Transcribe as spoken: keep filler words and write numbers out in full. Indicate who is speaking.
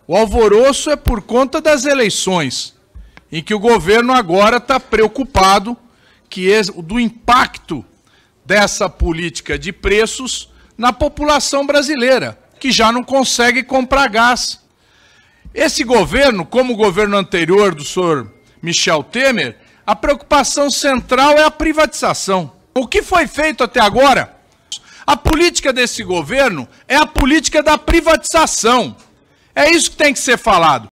Speaker 1: O alvoroço é por conta das eleições, em que o governo agora está preocupado que é do impacto dessa política de preços na população brasileira, que já não consegue comprar gás. Esse governo, como o governo anterior do senhor Michel Temer, a preocupação central é a privatização. O que foi feito até agora? A política desse governo é a política da privatização. É isso que tem que ser falado.